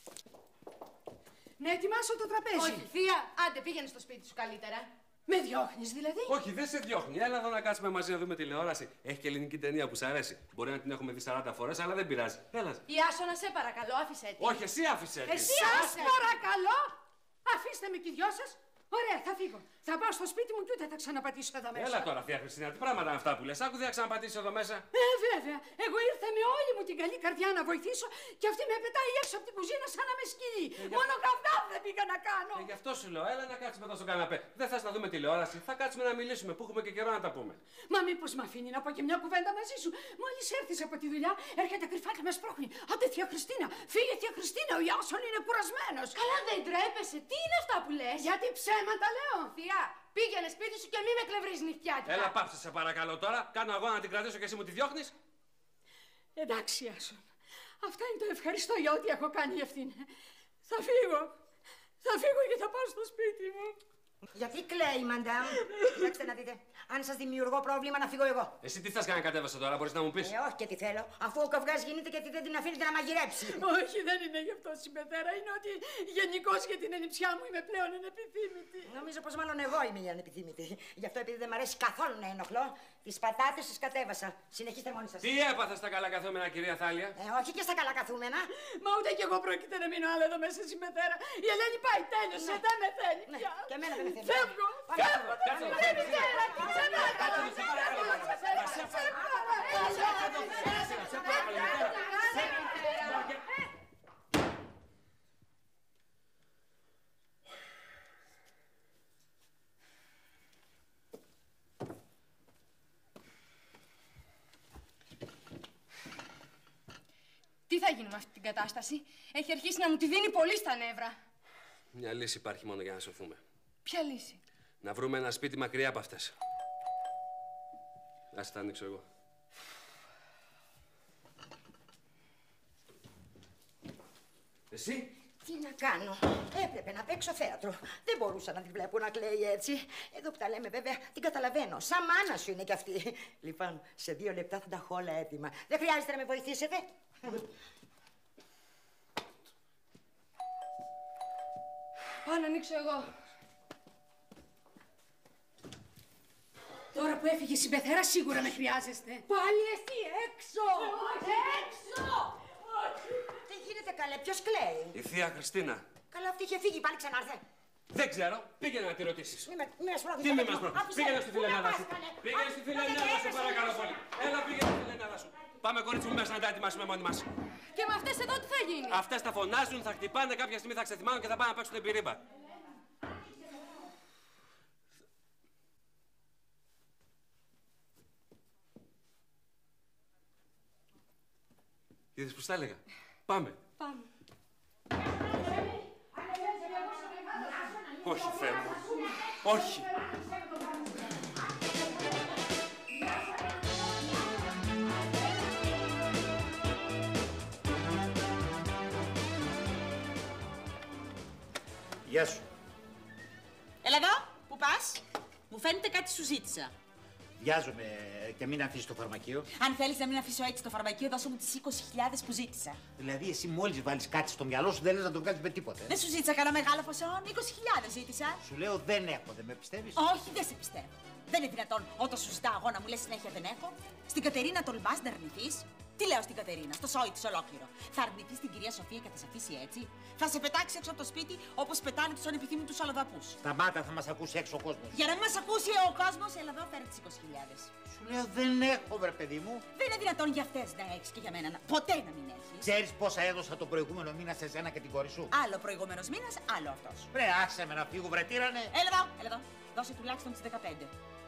Να ετοιμάσω το τραπέζι. Όχι, θεία, άντε πήγαινε στο σπίτι σου καλύτερα. Με διώχνεις δηλαδή. Όχι, δεν σε διώχνει. Έλα εδώ να κάτσουμε μαζί να δούμε τηλεόραση. Έχει και ελληνική ταινία που σ' αρέσει. Μπορεί να την έχουμε δει σαράντα φορές, αλλά δεν πειράζει. Έλα. Η Άσονα, σε παρακαλώ, άφησέ την. Όχι, εσύ άφησε την. Εσύ σας παρακαλώ. Αφήστε με κι οι δυο σας. Ωραία, θα φύγω. Θα πάω στο σπίτι μου και ούτε θα ξαναπατήσω εδώ μέσα. Έλα τώρα, θεία Χριστίνα, τι πράγματα είναι αυτά που λες. Άκου, δεν θα ξαναπατήσεις εδώ μέσα. Ε, βέβαια. Εγώ ήρθα με όλη μου την καλή καρδιά να βοηθήσω και αυτή με πετάει έξω από την κουζίνα σαν να με σκύλει. Ε, για... Μόνο καυτά δεν πήγα να κάνω. Ε, γι' αυτό σου λέω, έλα να κάτσουμε εδώ στο καναπέ. Δεν θες να δούμε τηλεόραση, θα κάτσουμε να μιλήσουμε που έχουμε και καιρό να τα πούμε. Μα μήπως με αφήνει να πω και μια κουβέντα μαζί σου. Μόλις έρθεις από τη δουλειά, έρχεται κρυφά και με σπρώχνει. Άντε, θεία Χριστίνα, φύγε, θεία Χριστίνα, ο Ιάσον είναι κουρασμένος. Καλά, δεν τρέπεσαι. Τι είναι αυτά που λες? Γιατί ψέματα λέω. Θεία, πήγαινε σπίτι σου και μη με κλευρείς νυχτιάτικα. Έλα, πάψε σε παρακαλώ τώρα. Κάνω αγώνα να την κρατήσω και εσύ μου τη διώχνεις. Εντάξει, Ιάσον. Αυτά είναι το ευχαριστώ για ό,τι έχω κάνει η ευθύνη. Θα φύγω. Θα φύγω και θα πάω στο σπίτι μου. Γιατί κλαίει, μαντάμ? Κοιτάξτε να δείτε. Αν σας δημιουργώ πρόβλημα, να φύγω εγώ. Εσύ τι θες να κατέβασε τώρα, μπορείς να μου πεις? Ε, όχι και τι θέλω. Αφού ο καυγάς γίνεται και δεν την αφήνετε να μαγειρέψει. Όχι, δεν είναι γι' αυτό, συμπεθέρα. Είναι ότι γενικώς για την ανιψιά μου είμαι πλέον ανεπιθύμητη. Νομίζω πως μάλλον εγώ είμαι η ανεπιθύμητη. Γι' αυτό επειδή δεν μ' αρέσει καθόλου να ενοχλώ, τις πατάτες τις κατέβασα. Συνεχίστε μόνοι σας. Τι έπαθε στα καλά καθούμενα, κυρία Θάλια? Ε, όχι και στα καλά καθούμενα. Μα ούτε κι εγώ πρόκειται να μείνω άλλο εδώ μέσα, συμπεθέρα. Η Ελένη πάει, τέλειωσε, δεν με θέλει πια. Και εμένα δεν με θέλει. Φεύγω, φεύγω, δεν με θέλει. Σε παρακαλώ, σε παρακαλώ, σε Τι θα γίνει με αυτή την κατάσταση? Έχει αρχίσει να μου τη δίνει πολύ στα νεύρα. Μια λύση υπάρχει μόνο για να σωθούμε. Ποια λύση? Να βρούμε ένα σπίτι μακριά από αυτές. Ας τα ανοίξω εγώ. Εσύ? Τι να κάνω. Έπρεπε να παίξω θέατρο. Δεν μπορούσα να την βλέπω να κλαίει έτσι. Εδώ που τα λέμε βέβαια την καταλαβαίνω. Σαν μάνα σου είναι κι αυτή. Λοιπόν, σε δύο λεπτά θα τα έχω όλα έτοιμα. Δεν χρειάζεται να με βοηθήσετε. Πάω να ανοίξω εγώ. Τώρα που έφυγε η συμπεθέρα, σίγουρα με χρειάζεστε. Πάλι εσύ έξω! Έξω! Τι γίνεται καλέ, ποιος κλαίει? Η θεία Χριστίνα. Καλά, αυτή είχε φύγει, πάλι ξανάρθε. Δεν ξέρω. Πήγαινε να τη ρωτήσεις. Μη με, μη με σπρώχνεις. Τι μη μας πρόκειται. Πήγαινε στη φιλενάδα σου. Πήγαινε στη φιλενάδα σου, παρακαλώ πολύ. Έλα, πήγαινε στη φιλενάδα σου. Πάμε, κορίτσι μου, μέσα να τα ετοιμάσουμε μόνοι μας. Και με αυτές εδώ τι θα γίνει? Αυτές θα φωνάζουν, θα χτυπάνε, κάποια στιγμή θα ξεθυμάνουν και θα πάνε να παίξουν την πυρίμπα. Είδες που στα έλεγα. Πάμε. Πάμε. Όχι, Θεέ μου. Όχι. Γεια σου. Έλα εδώ, πού πας? Μου φαίνεται κάτι σου ζήτησα. Βιάζομαι και μην αφήσει το φαρμακείο. Αν θέλεις να μην αφήσω έτσι το φαρμακείο, δώσε μου τις είκοσι χιλιάδες που ζήτησα. Δηλαδή, εσύ μόλις βάλεις κάτι στο μυαλό σου, δεν λες να το βγάλεις με τίποτε. Δεν σου ζήτησα κανένα μεγάλο ποσό, είκοσι χιλιάδες ζήτησα. Σου λέω δεν έχω, δεν με πιστεύεις? Όχι, δεν σε πιστεύω. Δεν είναι δυνατόν όταν σου ζητάω εγώ να μου λες συνέχεια δεν έχω. Στην Κατερίνα τολμάς να αρνηθείς? Τι λέω στην Κατερίνα, στο σόι της ολόκληρο. Θα αρνηθείς την κυρία Σοφία και θα σε αφήσει έτσι? Θα σε πετάξει έξω από το σπίτι όπως πετάνε τους ανεπιθύμητους αλλοδαπούς. Σταμάτα, θα μας ακούσει έξω ο κόσμος. Για να μην μας ακούσει ο κόσμος, έλα εδώ, φέρε τις είκοσι χιλιάδες. Σου λέω δεν έχω, βρε παιδί μου. Δεν είναι δυνατόν για αυτές να έχεις και για μένα να... ποτέ να μην έχεις. Ξέρεις πόσα έδωσα τον προηγούμενο μήνα σε σένα και την κόρη σου? Άλλο προηγούμενος μήνας, άλλο αυτός. Βρε, άσε με να φύγω, βρε, τύρανε. Έλα εδώ, έλα εδώ. Δώσε τουλάχιστον τις δεκαπέντε.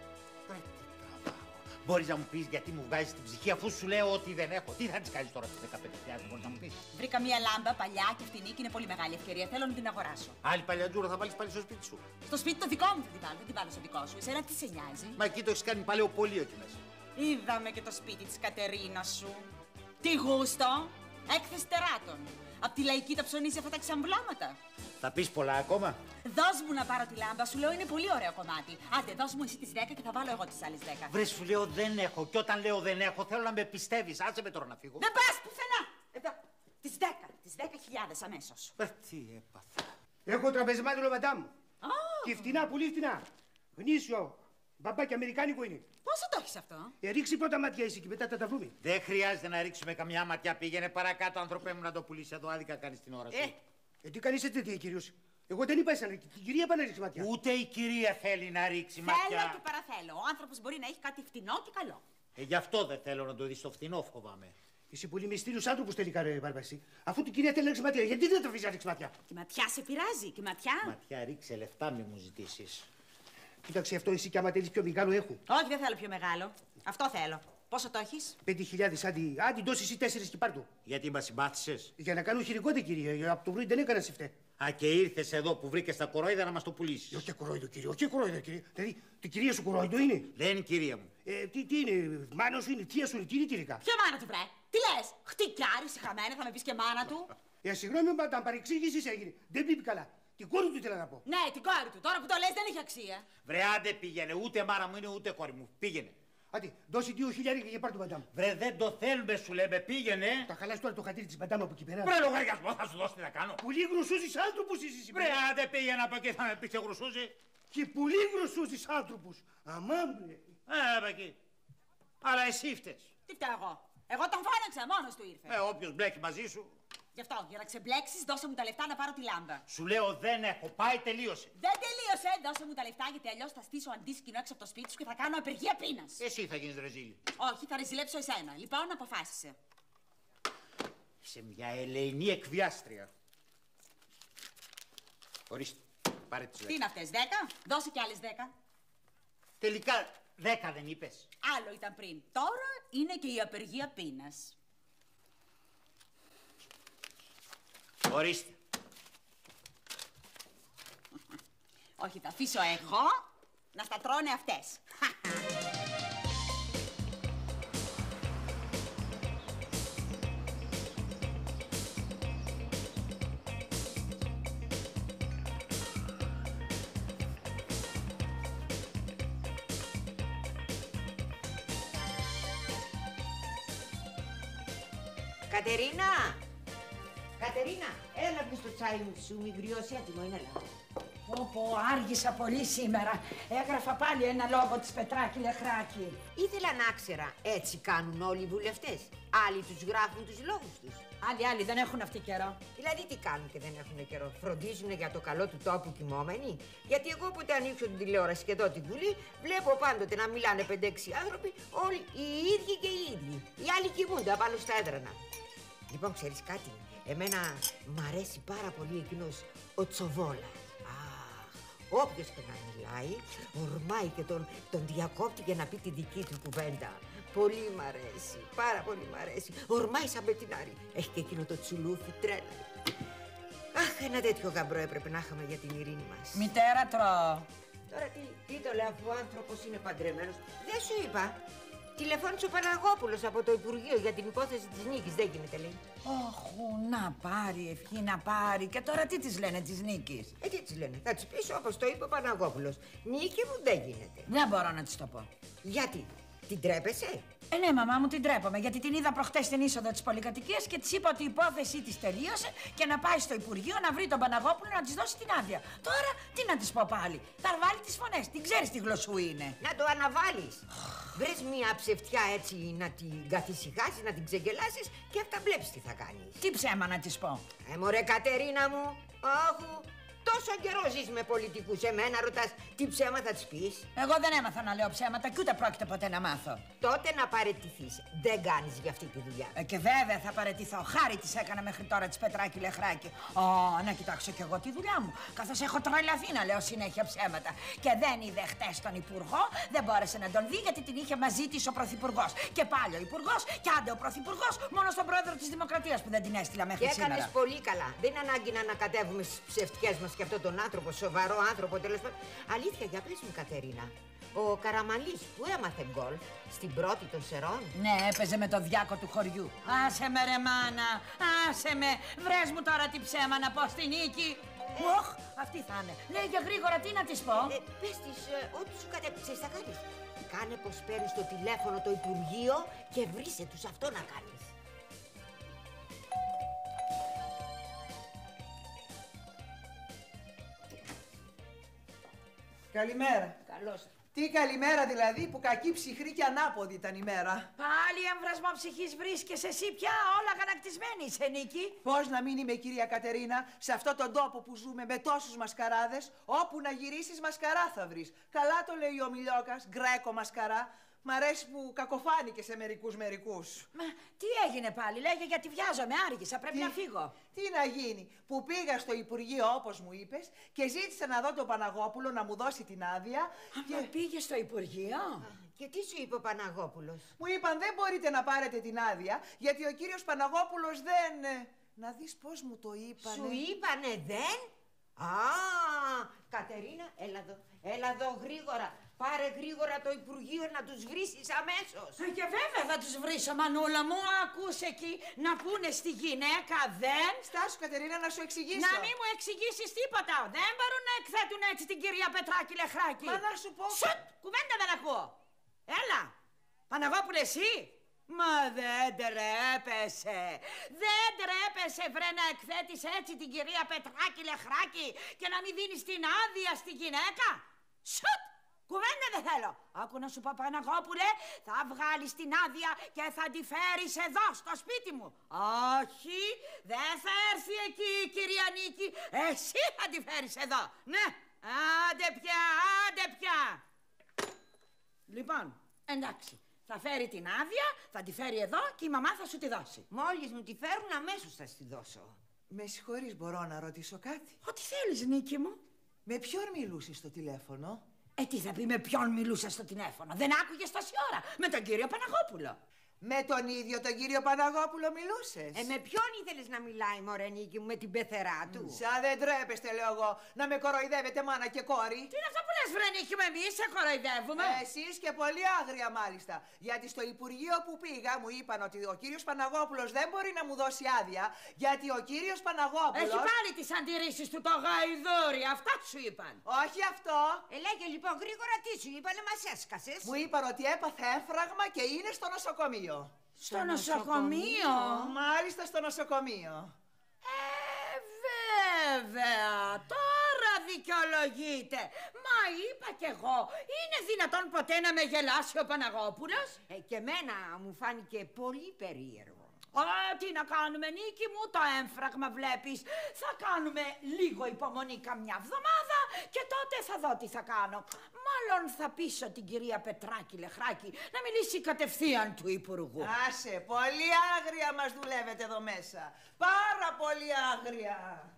Μπορείς να μου πεις γιατί μου βγάζεις την ψυχή αφού σου λέω ότι δεν έχω? Τι θα τις κάνεις τώρα στις δεκαπέντε χιλιάδες, μπορείς να μου πεις? Βρήκα μία λάμπα παλιά και φτηνή και είναι πολύ μεγάλη ευκαιρία. Θέλω να την αγοράσω. Άλλη παλιατζούρα θα βάλεις πάλι στο σπίτι σου. Στο σπίτι το δικό μου θα την βάλω, δεν την βάλω στο δικό σου. Εσένα τι σε νοιάζει? Μα εκεί το έχεις κάνει παλαιοπολείο εκεί μέσα. Είδαμε και το σπίτι της Κατερίνας σου. Τι γούστο! Έκθεση τεράτων. Απ' τη λαϊκή τα ψωνίζει αυτά τα ξαμβλώματα. Θα πεις πολλά ακόμα? Δώσ' μου να πάρω τη λάμπα, σου λέω είναι πολύ ωραίο κομμάτι. Άντε, δώσ' μου εσύ τις δέκα και θα βάλω εγώ τις άλλες δέκα. Βρε, σου λέω δεν έχω. Και όταν λέω δεν έχω, θέλω να με πιστεύεις. Άσε με τώρα να φύγω. Δεν πας πουθενά! Εδώ, τις δέκα, τις δέκα χιλιάδες αμέσως. Βρε, τι έπαθα. Έχω τραπεζιμάτιλο μαντάμ. Και φτηνά, πολύ φτηνά. Γνήσιο. Μπαμπάκι αμερικάνικο είναι. Πόσο το έχεις αυτό? Ε, ρίξει πρώτα ματιά εσύ και μετά θα τα βρούμε. Δεν χρειάζεται να ρίξουμε καμιά ματιά. Πήγαινε παρακάτω, ανθρωπέ μου, να το πουλήσει εδώ. Άδικα κάνεις την ώρα σου. Ε, ε τι κάνεις έτσι, τι κύριος. Εγώ δεν είπα εσένα, την κυρία πάνε να ρίξει ματιά. Ούτε η κυρία θέλει να ρίξει ματιά. Θέλω και παραθέλω. Ο άνθρωπος μπορεί να έχει κάτι φτηνό και καλό. Ε, γι' αυτό δεν θέλω να το δεις στο φθηνό, φοβάμαι. Είσαι πολύ μυστήριος άνθρωπος τελικά, ρε Μπαρμπασί. Αφού την κυρία θέλει να ρίξει ματιά, γιατί δεν το αφήσει να ρίξει ματιά. Και ματιά σε πειράζει, και ματιά. Ματιά, ρίξε λεφτά, μη μου ζητήσεις. Κοίταξε αυτό, εσύ κι άμα θέλεις πιο μεγάλο έχω. Όχι, δεν θέλω πιο μεγάλο. Αυτό θέλω. Πόσο το έχεις? Πέντε χιλιάδες, άντι, άντι δώσεις εσύ τέσσερις και πάρ' το. Γιατί μα συμπάθησες? Για να κάνω χειρικότε, κυρία. Από το βράδυ δεν έκανα συφτέ. Α, και ήρθες εδώ που βρήκες τα κορόιδα να μας το πουλήσεις. Όχι κορόιδο, κύριε, όχι κορόιδο, κύριε. Δηλαδή, την κυρία σου κορόιδο είναι. Δεν είναι κυρία μου. Ε, τι, τι είναι, μάνα σου είναι, θεία σου είναι, τι είναι, τελικά. Ποια μάνα του, βρε? Τι λες? Χτυκιάρη, χαμένη, θα με πεις και μάνα του. Ε, συγγνώμη, μα τα παρεξήγησης έγινε. Δεν πήγε καλά. Την κόρη του ήθελα να πω. Ναι, την κόρη του. Τώρα που το λες δεν έχει αξία. Βρε, άντε πήγαινε. Ούτε μάνα μου είναι, ούτε κόρη μου. Πήγαινε. Άντε, δώσει δύο χιλιάρικα και πάρ' το μαντάμ. Βρε, δεν το θέλουμε, σου λέμε. Πήγαινε. Τα χαλάς τώρα το χατήρι της μαντάμ από εκεί πέρα. Βρε, λογαριασμό θα σου δώσει τι να κάνω. Πολύ γρουσούζεις άνθρωπους είσαι σήμερα. Βρε, άντε πήγαινε από εκεί, θα με πεις και γρουσούζι. Και πολύ γρουσούζεις άνθρωπους. Αμάν, μπρε. Ε, από εκεί. Αλλά εσύ φταίς. Τι φταίω εγώ? Εγώ τον φώναξα, μόνος του ήρθε. Ε, όποιος μπλέκει μαζί σου. Γι' αυτό, για να ξεμπλέξεις, δώσε μου τα λεφτά να πάρω τη λάμπα. Σου λέω δεν έχω. Πάει, τελείωσε. Δεν τελείωσε. Δώσε μου τα λεφτά, γιατί αλλιώς θα στήσω αντίσκηνο έξω από το σπίτι σου και θα κάνω απεργία πείνας. Εσύ θα γίνεις ρεζίλη. Όχι, θα ρεζιλέψω εσένα. Λοιπόν, αποφάσισε. Είσαι μια ελεηνή εκβιάστρια. Ορίστε, πάρε τις Τι δέκα. είναι αυτές, δέκα? Δώσε κι άλλες δέκα. Τελικά δέκα δεν είπες. Άλλο ήταν πριν. Τώρα είναι και η απεργία πείνας. Ορίστε. Όχι, θα αφήσω εγώ να στα τρώνε αυτές. Κατερίνα! Κατερίνα, έλα που στο τσάι μου σου μη γριώσει, έτοιμο είναι, έλα. Πω πω, άργησα πολύ σήμερα. Έγραφα πάλι ένα λόγο της Πετράκη Λεχράκη. Ήθελα να ξέρα, έτσι κάνουν όλοι οι βουλευτές. Άλλοι τους γράφουν τους λόγους τους. Άλλοι, άλλοι δεν έχουν αυτή καιρό. Δηλαδή τι κάνουν και δεν έχουν καιρό. Φροντίζουν για το καλό του τόπου κοιμόμενοι. Γιατί εγώ όποτε ανοίξω την τηλεόραση και εδώ την Βουλή, βλέπω πάντοτε να μιλάνε πέντε έξι άνθρωποι, όλοι οι ίδιοι και οι ίδιοι. Οι άλλοι κοιμούνται απάνω στα έδρανα. Λοιπόν, ξέρεις κάτι, εμένα μ' αρέσει πάρα πολύ εκείνος ο Τσοβόλα. Όποιος και να μιλάει, ορμάει και τον, τον διακόπτει για να πει τη δική του κουβέντα. Πολύ μ' αρέσει, πάρα πολύ μ' αρέσει. Ορμάει σαν πετινάρι. Έχει και εκείνο το τσουλούφι, τρέλα. Αχ, ένα τέτοιο γαμπρό έπρεπε να είχαμε για την ειρήνη μας. Μητέρα τρώω. Τώρα τι, τι το λέει αφού ο άνθρωπος είναι παντρεμένος. Δεν σου είπα. Τηλεφώνησε ο Παναγόπουλος από το Υπουργείο για την υπόθεση της Νίκης. Δεν γίνεται, λέει. Όχου, να πάρει, ευχή να πάρει. Και τώρα τι της λένε της Νίκης? Ε, τι της λένε. Θα της πεις όπως το είπε ο Παναγόπουλος. Νίκη μου δεν γίνεται. Δεν μπορώ να της το πω. Γιατί, την τρέπεσαι? Ε, ναι, μαμά μου, την τρέπομαι, γιατί την είδα προχτές στην είσοδο της πολυκατοικίας και της είπα ότι η υπόθεσή της τελείωσε και να πάει στο Υπουργείο να βρει τον Παναγόπουλο να της δώσει την άδεια. Τώρα τι να της πω πάλι? Θα βάλει τις φωνές, την ξέρεις τι γλωσσού είναι. Να το αναβάλεις. Βρες μία ψευτιά έτσι να την καθησυχάσεις, να την ξεγελάσεις και αυτά βλέπεις τι θα κάνεις. Τι ψέμα να της πω? Ε, μωρέ Κατερίνα μου, όχου. Τόσο καιρό ζεις με πολιτικούς, εμένα ρωτάς τι ψέμα θα της πεις. Εγώ δεν έμαθα να λέω ψέματα και ούτε πρόκειται ποτέ να μάθω. Τότε να παραιτηθείς. Δεν κάνεις για αυτή τη δουλειά. Ε, και βέβαια θα παραιτηθώ. Χάρη της έκανα μέχρι τώρα της Πετράκη Λεχράκη. Ω, να κοιτάξω κι εγώ τη δουλειά μου. Καθώς έχω τρελαθεί να λέω συνέχεια ψέματα. Και δεν είδε χτες τον Υπουργό, δεν μπόρεσε να τον δει γιατί την είχε μαζί της ο Πρωθυπουργός. Και πάλι ο Υπουργός, και άντε ο Πρωθυπουργός, μόνο στον πρόεδρο της Δημοκρατίας που δεν την έστειλα μέχρι και σήμερα. Και έκανες πολύ καλά. Δεν είναι ανάγκη να ανακατεύουμε στις ψευτικές μας και αυτόν τον άνθρωπο, σοβαρό άνθρωπο τέλος πάντων. Αλήθεια, για πες μου, Κατερίνα. Ο Καραμαλής που έμαθε γκολ στην πρώτη των Σερών. Ναι, έπαιζε με το διάκο του χωριού. Άσε με ρε μάνα, άσε με. Βρες μου τώρα τι ψέμα να πω στη Νίκη. Ε. Οχ, αυτή θα είναι. Λέγε γρήγορα, τι να της πω. Ε, πες της, ε, ό,τι σου κατέπτυξες θα κάνεις. Κάνε πως παίρνεις στο τηλέφωνο το Υπουργείο και βρίσε τους αυτό να κάνεις. Καλημέρα. Καλώς. Τι καλημέρα δηλαδή, που κακή ψυχρή και ανάποδη ήταν η μέρα. Πάλι εμβρασμό ψυχής βρίσκεσαι εσύ πια, όλα γανακτισμένη είσαι, Νίκη. Πώς να μην είμαι, κυρία Κατερίνα, σε αυτόν τον τόπο που ζούμε με τόσους μασκαράδες, όπου να γυρίσεις μασκαρά θα βρεις. Καλά το λέει ο Μιλιόκας, γκρέκο μασκαρά. Μ' αρέσει που κακοφάνηκε σε μερικούς μερικούς. Μα τι έγινε πάλι, λέγε, γιατί βιάζομαι, άργησα, πρέπει τι, να φύγω. Τι να γίνει, που πήγα στο Υπουργείο όπως μου είπες και ζήτησα να δω τον Παναγόπουλο να μου δώσει την άδεια. Α, και... πήγε στο Υπουργείο. Α, και τι σου είπε ο Παναγόπουλος? Μου είπαν δεν μπορείτε να πάρετε την άδεια γιατί ο κύριος Παναγόπουλος δεν... Να δεις πώς μου το είπανε. Σου είπανε δεν? Α, Κατερίνα, έλα εδώ, έλα εδώ γρήγορα. Πάρε γρήγορα το Υπουργείο να τους βρίσεις αμέσως. Ε, και βέβαια θα τους βρίσω, Μανούλα μου. Ακούς εκεί να πούνε στη γυναίκα δεν. Στάσου, Κατερίνα, να σου εξηγήσω. Να μην μου εξηγήσεις τίποτα. Δεν μπορούν να εκθέτουν έτσι την κυρία Πετράκη Λεχράκη. Μα να σου πω... Σουτ, κουβέντα δεν ακούω. Έλα, Παναγόπουλε εσύ. Μα δεν τρέπεσαι. Δεν τρέπεσαι, βρε, να εκθέτεις έτσι την κυρία Πετράκη Λεχράκη και να μην δίνεις την άδεια στη γυναίκα. Σουτ. Κουβέντα δεν θέλω. Άκου να σου πω, Παναγόπουλε, θα βγάλεις την άδεια και θα τη φέρεις εδώ, στο σπίτι μου. Όχι, δεν θα έρθει εκεί η κυρία Νίκη. Εσύ θα τη φέρεις εδώ. Ναι, άντε πια, άντε πια. Λοιπόν, εντάξει. Θα φέρει την άδεια, θα τη φέρει εδώ και η μαμά θα σου τη δώσει. Μόλις μου τη φέρουν, αμέσως θα τη δώσω. Με συγχωρείς, μπορώ να ρωτήσω κάτι? Ό,τι θέλεις, Νίκη μου. Με ποιον μιλούσες στο τηλέφωνο? Ε, τι θα πει με ποιον μιλούσα στο τηλέφωνο? Δεν άκουγες τόση ώρα? Με τον κύριο Παναγόπουλο. Με τον ίδιο τον κύριο Παναγόπουλο μιλούσες? Ε, με ποιον ήθελες να μιλάει, μωρέ Νίκη μου, με την πεθερά του? Σαν δεν τρέπεστε, λέω εγώ, να με κοροϊδεύετε μάνα και κόρη. Τι είναι αυτό που λες, βρε Νίκη μου, εμείς σε κοροϊδεύουμε? Εσείς και πολύ άγρια μάλιστα. Γιατί στο Υπουργείο που πήγα μου είπαν ότι ο κύριος Παναγόπουλος δεν μπορεί να μου δώσει άδεια, γιατί ο κύριος Παναγόπουλος... Έχει πάλι τις αντιρρήσεις του το γαϊδούρι, αυτά σου είπαν. Όχι αυτό. Ε, λέγε λοιπόν γρήγορα τι σου είπανε, μας έσκασες. Μου είπαν ότι έπαθε έμφραγμα και είναι στο νοσοκομείο. Στο, στο νοσοκομείο. νοσοκομείο. Μάλιστα στο νοσοκομείο. Ε, βέβαια. Τώρα δικαιολογείται. Μα είπα κι εγώ. Είναι δυνατόν ποτέ να με γελάσει ο Παναγόπουλος? Ε, και εμένα μου φάνηκε πολύ περίεργο. Α, τι να κάνουμε, Νίκη μου, το έμφραγμα βλέπεις. Θα κάνουμε λίγο υπομονή καμιά εβδομάδα και τότε θα δω τι θα κάνω. Μάλλον θα πείσω την κυρία Πετράκη Λεχράκη να μιλήσει κατευθείαν του Υπουργού. Άσε, πολύ άγρια μας δουλεύετε εδώ μέσα. Πάρα πολύ άγρια.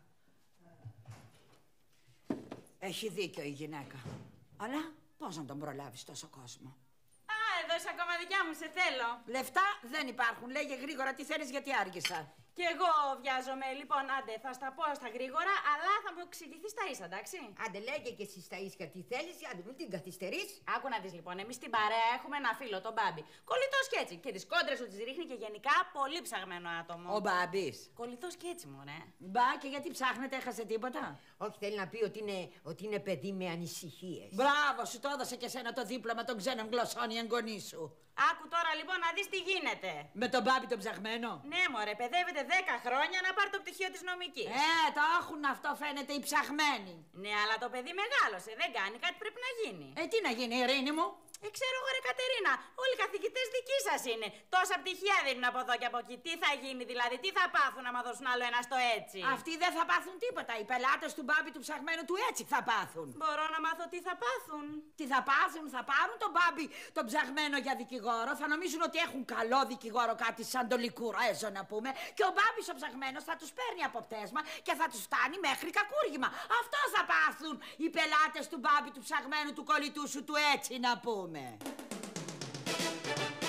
Έχει δίκιο η γυναίκα. Αλλά πώς να τον προλάβεις τόσο κόσμο? Α, εδώ είσαι ακόμα δικιά μου, σε θέλω. Λεφτά δεν υπάρχουν. Λέγε γρήγορα τι θέλεις, γιατί άργησα. Κι εγώ βιάζομαι. Λοιπόν, άντε, θα στα πω στα γρήγορα, αλλά θα μου εξηγηθεί τα ίσα, εντάξει. Άντε, λέγε και εσύ στα ίσια τι θέλεις, άντε, μην την καθυστερείς. Άκου να δεις λοιπόν, εμείς στην παρέα έχουμε ένα φίλο, τον Μπάμπη. Κολλητός και έτσι. Και τις κόντρες του τις ρίχνει και γενικά πολύ ψαγμένο άτομο. Ο Μπάμπης. Κολλητός και έτσι, μωρέ. Μπα, και γιατί ψάχνετε, έχασε τίποτα? Όχι, θέλει να πει ότι είναι, ότι είναι παιδί με ανησυχίες. Μπράβο, σου το έδωσε και σένα το δίπλωμα των ξένων γλωσσών η εγγονή σου. Άκου τώρα λοιπόν να δεις τι γίνεται. Με τον Μπάμπη τον ψαγμένο. Ναι, μωρέ, παιδεύεται δέκα χρόνια να πάρει το πτυχίο της νομικής. Ε, το έχουν αυτό, φαίνεται, οι ψαγμένοι. Ναι, αλλά το παιδί μεγάλωσε, δεν κάνει, κάτι πρέπει να γίνει. Ε, τι να γίνει, Ειρήνη μου? Ε, ξέρω εγώ, ρε Κατερίνα, όλοι οι καθηγητές δικοί σας είναι. Τόσα πτυχία δίνουν από εδώ και από εκεί. Τι θα γίνει δηλαδή, τι θα πάθουν άμα δώσουν άλλο ένα στο έτσι? Αυτοί δεν θα πάθουν τίποτα. Οι πελάτες του Μπάμπη του ψαγμένου του έτσι θα πάθουν. Μπορώ να μάθω τι θα πάθουν? Τι θα πάθουν, θα πάρουν τον Μπάμπη τον ψαγμένο για δικηγόρο. Θα νομίζουν ότι έχουν καλό δικηγόρο, κάτι σαν το Λικουρέζο να πούμε. Και ο Μπάμπης ο ψαγμένος θα τους παίρνει από πτέσμα και θα τους φτάνει μέχρι κακούργημα. Αυτό θα πάθουν οι πελάτες του Μπάμπη του ψαγμένου του κολλητού σου του έτσι να πούμε.